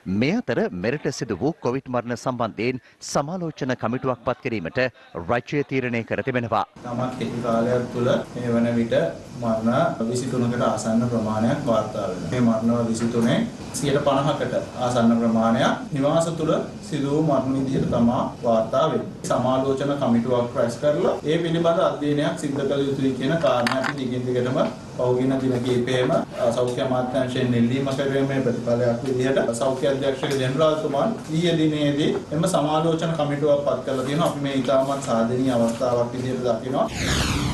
මේ අතර මෙරට සිදු වූ කොවිඩ් මරණ සම්බන්ධයෙන් සමාලෝචන කමිටුවක් පත් කිරීමට රජය තීරණය කර තිබෙනවා. තමත් කෙටි කාලයක් තුළ මේ වන විට මරණ 23කට ආසන්න ප්‍රමාණයක් වාර්තා වෙනවා. මේ මරණ 23න් 50%කට ආසන්න ප්‍රමාණයක් නිවාස තුළ සිදු වූ මරණ විදිහට තමයි වාර්තා වෙන්නේ. සමාලෝචන කමිටුවක් රැස් කරලා ඒ පිළිබඳ අධ්‍යයනයක් සිදු කළ යුතුයි කියන කාරණා අපි දිගින් දිගටම පෞගින දින කිහිපෙම සෞඛ්‍ය අමාත්‍යාංශයෙන් නෙල්ලීම කිරීමේ ප්‍රතිඵලයක් විදිහට සෞඛ්‍ය අධ්‍යක්ෂක ජෙනරාල්තුමාන් ඊයේ දිනේදී එම සමාලෝචන කමිටුවක් පත් කරලා තියෙනවා. අපි මේ ඉතාමත් සාධනීය අවස්ථාවක් විදිහට දකිනවා.